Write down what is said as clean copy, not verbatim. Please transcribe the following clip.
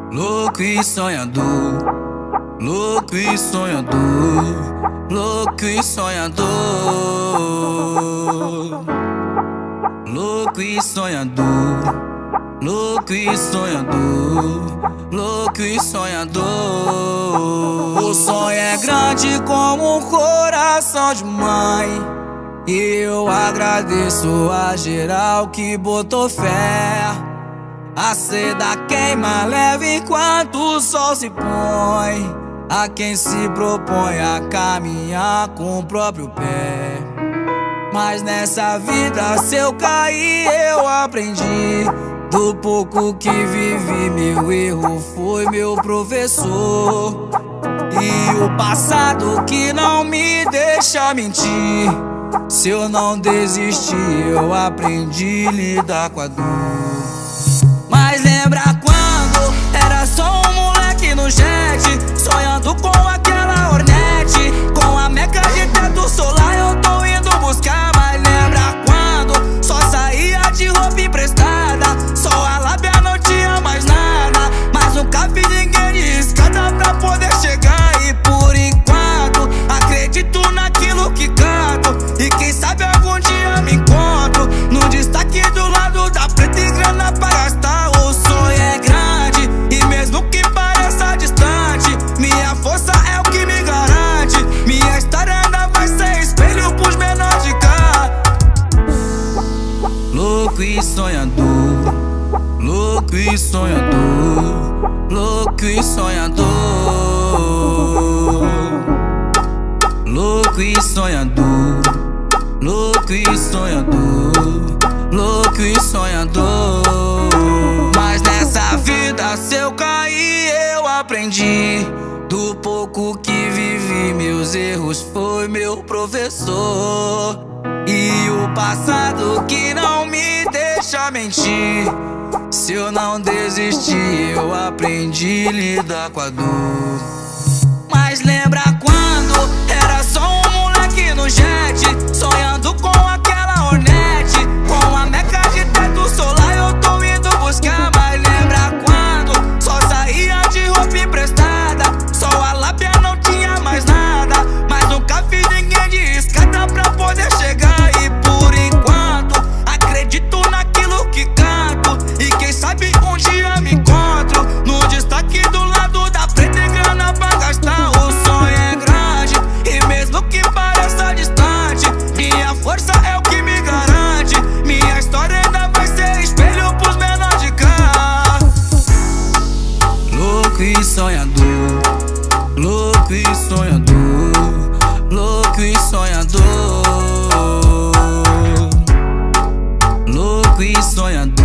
Louco e sonhador, louco e sonhador, louco e sonhador, louco e sonhador, louco e sonhador, louco e sonhador. O sonho é grande como um coração de mãe, e eu agradeço a geral que botou fé. A seda queima leve enquanto o sol se põe, a quem se propõe a caminhar com o próprio pé. Mas nessa vida, se eu cair, eu aprendi. Do pouco que vivi, meu erro foi meu professor. E o passado que não me deixa mentir. Se eu não desistir, eu aprendi a lidar com a dor. Mas lembra quando era só um moleque no jet, sonhando com aquela Hornet, com a meca de teto solar eu tô indo buscar. Mas lembra quando só saía de roupa emprestada, só a lábia não tinha mais nada, mas nunca vi ninguém de escada pra poder chegar. E por enquanto acredito naquilo que canto, e quem sabe algum dia me encontro no destaque do lado da preta e grana pra gastar. Louco e sonhador, louco e sonhador, louco e sonhador, louco e sonhador, louco e sonhador, louco e sonhador. Mas nessa vida, se eu cair, eu aprendi. Do pouco que vivi, meus erros foi meu professor. E o passado que não me deixa mentir. Se eu não desistir, eu aprendi a lidar com a dor. Mas lembra quando era só um moleque no jet, sonhando com aquela Hornet, com a meca de teto solar eu tô indo buscar. Mas lembra quando só saía de roupa emprestada, só a lábia não tinha mais nada, mas nunca vi ninguém de escada pra poder chegar. Louco e sonhador, louco e sonhador, louco e sonhador, louco e sonhador.